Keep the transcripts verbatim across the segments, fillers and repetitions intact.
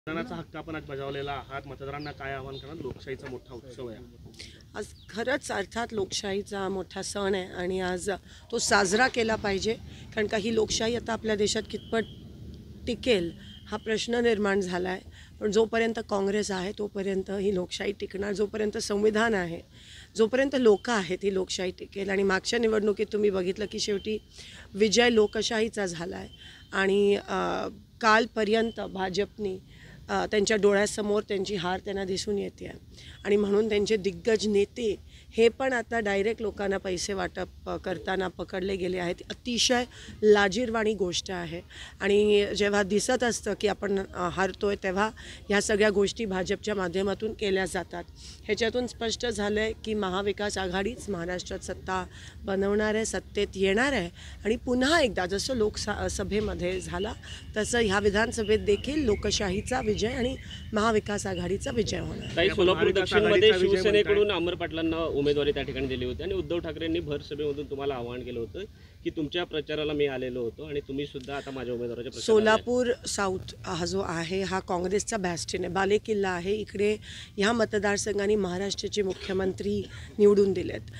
मतदानाचा हक्क आपण आज बजावलेला आहात. मतदारांना काय आवाहन करणार? लोकशाहीचा मोठा उत्सव आहे आज. खरंच अर्थात लोकशाहीचा मोठा सण आहे आणि आज तो साजरा केला पाहिजे, कारण का ही लोकशाही आता आपल्या देशात कितपत टिकेल हा प्रश्न निर्माण झाला आहे. पण जोपर्यंत काँग्रेस आहे तोपर्यंत ही लोकशाही टिकणार, जोपर्यंत संविधान आहे, जोपर्यंत लोक आहेत ही लोकशाही टिकेल. आणि मागच्या निवडणुकीत तुम्ही बघितलं की शेवटी विजय लोकशाहीचा झाला आहे आणि कालपर्यंत भाजपनी त्यांच्या डोळ्यासमोर त्यांची हार त्यांना दिसून येते आहे. आणि म्हणून त्यांचे दिग्गज नेते हे पण आता डायरेक्ट लोकांना पैसे वाटप करताना पकडले गेले आहेत. अतिशय लाजिरवाणी गोष्ट आहे. आणि जेव्हा दिसत असतं की आपण हारतोय तेव्हा ह्या सगळ्या गोष्टी भाजपच्या माध्यमातून केल्या जातात. ह्याच्यातून स्पष्ट झालं आहे की महाविकास आघाडीच महाराष्ट्रात सत्ता बनवणार आहे, सत्तेत येणार आहे. आणि पुन्हा एकदा जसं लोकसा सभेमध्ये झाला तसं ह्या विधानसभेत देखील लोकशाहीचा विजय आणि महाविकास आघाडीचा विजय होणार. ताई, सोलापूर दक्षिणमध्ये शिवसेनेकडून अमर पाटलांना उमेदवारी त्या ठिकाणी दिली होती आणि उद्धव ठाकरेंनी भर सभेमधून तुम्हाला आवाहन केलं होतं की तुमच्या प्रचाराला मी आलेलो होतो आणि तुम्ही सुद्धा आता माझ्या उमेदवाराच्या प्रचाराला. सोलापूर साऊथ हा जो आहे हा काँग्रेसचा बॅस्टिन आहे, बालेकिल्ला आहे. इकडे ह्या मतदारसंघाने महाराष्ट्राचे मुख्यमंत्री निवडून दिलेत.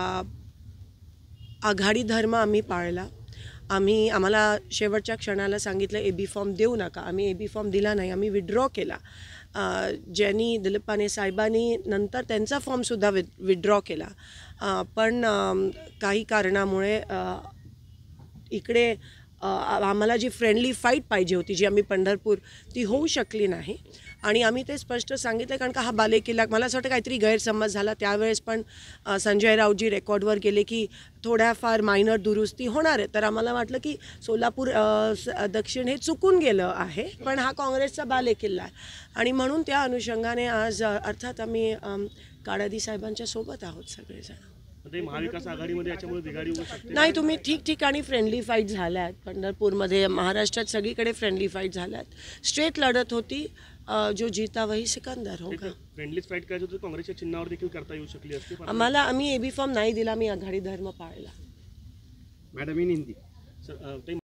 आघाडी धर्म आम्ही पाळला. आम्ही आम्हाला शेवटच्या क्षणाला सांगितलं ए बी फॉर्म देऊ नका. आम्ही ए बी फॉर्म दिला नाही, आम्ही विड्रॉ केला. ज्यांनी दिलीप पाने साहेबांनी नंतर त्यांचा फॉर्मसुद्धा विद विड्रॉ केला. पण काही कारणामुळे इकडे आम्हाला जी फ्रेंडली फाईट पाहिजे होती, जी आम्ही पंढरपूर, ती होऊ शकली नाही. आणि आम्ही ते स्पष्ट सांगितलं, कारण का हा बालेकिल्ला, मला असं वाटतं काहीतरी गैरसमज झाला त्यावेळेस. पण संजय राऊतजी रेकॉर्डवर गेले की थोड्याफार मायनर दुरुस्ती होणार आहे. तर आम्हाला वाटलं की सोलापूर दक्षिण हे चुकून गेलं आहे, पण हा काँग्रेसचा बालेकिल्ला आहे. आणि म्हणून त्या अनुषंगाने आज अर्थात आम्ही काळादी साहेबांच्या सोबत आहोत सगळेजण. महाविकास आघाडीमध्ये याच्यामुळे बिघाडी होऊ शकते? नाही, तुम्ही ठिकठिकाणी फ्रेंडली फाईट झाल्या आहेत. पंढरपूरमध्ये, महाराष्ट्रात सगळीकडे फ्रेंडली फाईट झाल्या आहेत. स्ट्रेट लढत होती. जो जीता वही सिकंदर होगा. फ्रेंडली फाईट करायची होती, काँग्रेसच्या चिन्हावर देखील करता येऊ शकली असती. आम्हाला आम्ही ए बी फॉर्म नाही दिला, मी आघाडी धर्म पाळला. Madam in Hindi.